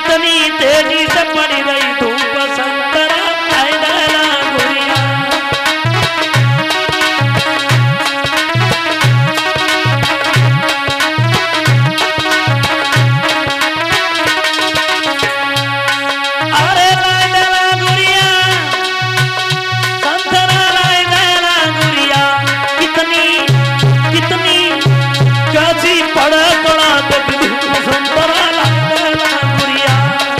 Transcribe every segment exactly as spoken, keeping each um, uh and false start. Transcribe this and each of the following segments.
कितनी तेजी से पड़ी रही धूप संतरा आई नैना गुड़िया। अरे लाई नैना गुड़िया संतरा लाई नैना गुड़िया कितनी कितनी कैसी पड़ा पड़ा धूप संतरा लाई नैना गुड़िया।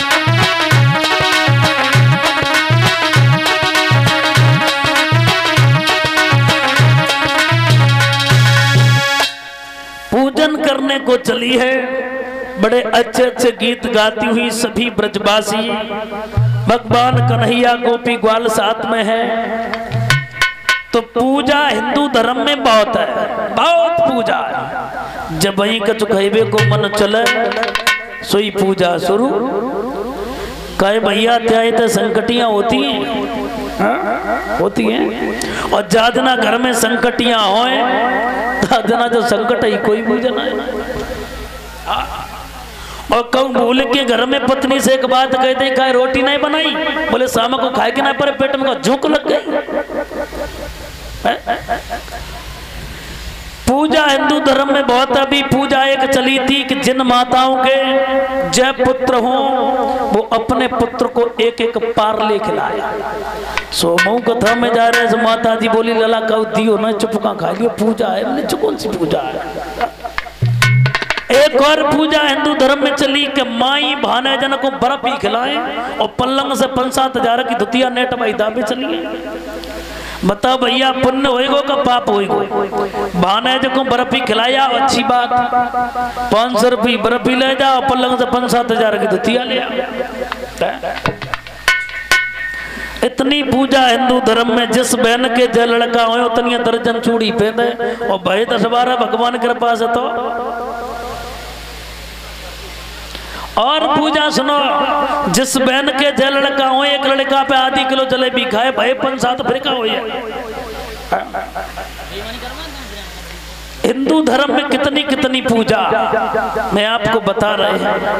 पूजन करने को चली है, बड़े अच्छे अच्छे गीत गाती हुई सभी ब्रजवासी, भगवान कन्हैया गोपी ग्वाल साथ में है। तो पूजा हिंदू धर्म में बहुत है, बहुत पूजा है। जब वहीं कछु कहबे को मन चले सोई पूजा शुरू कहे भैया त्याए तो संकटियां होती हैं, हाँ? होती हैं। और जादना घर में संकटियां होए जादना जो संकट ही कोई पूजा ना है। और कहूँ भूल के घर में पत्नी से एक बात कहते ही रोटी नहीं बनाई, बोले शाम को खाए के ना पर पेट में झोंक लग गई। पूजा हिंदू धर्म में बहुत अभी पूजा एक चली थी कि जिन माताओं के जय पुत्र हो वो अपने पुत्र को एक एक पार्ले खिलाया। सोमऊ कथा में जा रहे हैं, माता जी बोली लला कौ दियो ना चुपका खा लियो, पूजा है। मैंने कौन सी पूजा है? एक और पूजा हिंदू धर्म में चली कि माई भाने जन को बर्फ ही खिलाए और पल्लंग से पंच सात हजार की धुतिया नेट भाई दाबे चलिए। बताओ भैया पुण्य होएगो का पाप होएगो? भाने जो को बर्फ ही खिलाया अच्छी बात, पांच सौ रुपये बर्फ ही ले जाओ, पल्लंग से पंच सात हजार की धुतिया ले आओ। इतनी पूजा हिंदू धर्म में, जिस बहन के जय लड़का हो उतनी दर्जन चूड़ी पहने और भाई दस बारह भगवान के कृपा से। तो और पूजा सुनो, जिस बहन के जय लड़का हो एक लड़का पे आधी किलो जलेबी खाए भाई पंच सात फ्रिका हो। हिंदू धर्म में कितनी कितनी पूजा मैं आपको बता रहे हैं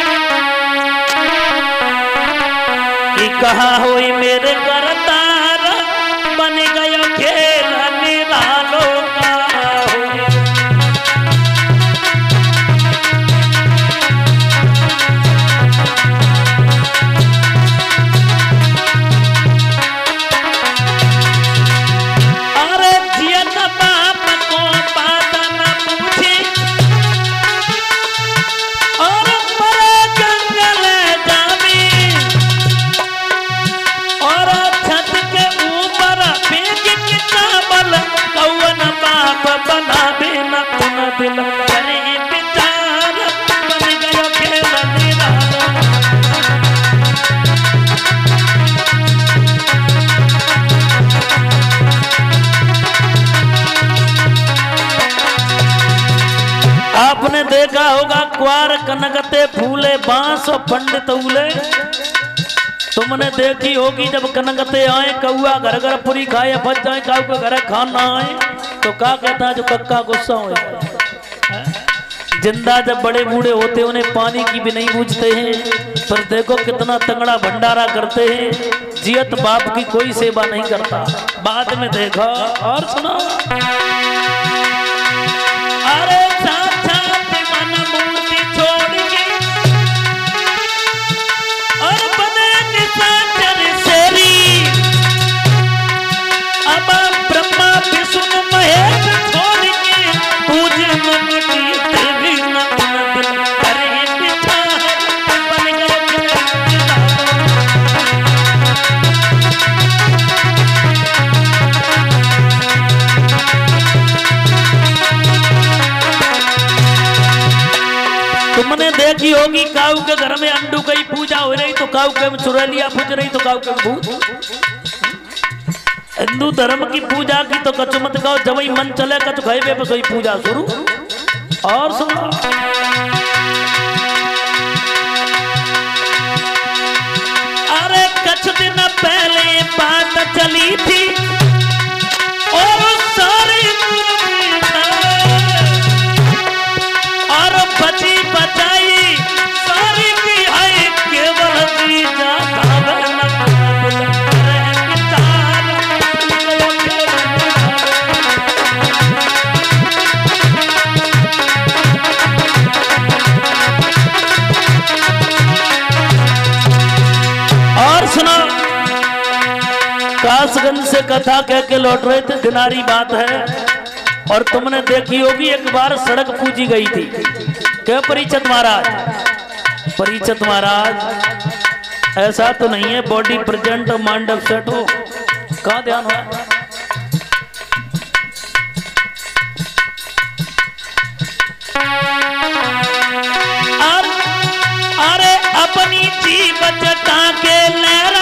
कि कहा होई मेरे करतार बन गयो खेल निरालो का। आपने देखा होगा क्वार कनकते फूले बांस और पंडित उले। तुमने देखी होगी जब कनकते आए कौआ घर घर पूरी खाए बच जाए, काऊ के घर खाना आए तो क्या कहता है जो कक्का गुस्सा हो। जिंदा जब बड़े बूढ़े होते उन्हें पानी की भी नहीं पूछते हैं, पर देखो कितना तंगड़ा भंडारा करते हैं। जियत बाप की कोई सेवा नहीं करता। बाद में देखा और सुना, अरे तुमने देखी होगी काऊ के घर में अंडू की पूजा हो रही तो काऊ के चुरैलिया पूज रही तो काऊ के भूत। हिंदू धर्म की पूजा की तो कछु मत गाओ, जब ही मन चले कछु खाए बस वही पूजा शुरू। और सुनो, अरे कुछ दिन पहले बात चली थी और सारी और बची बचाई सारी की है महाराजगंज से कथा कह के लौट रहे थे, दिनारी बात है। और तुमने देखी होगी एक बार सड़क पूजी गई थी। क्या परिचत महाराज? परिचत महाराज ऐसा तो नहीं है बॉडी प्रेजेंट माइंड अपसेट हो, कहाँ ध्यान हुआ? अरे अपनी जीव जटा के लहरा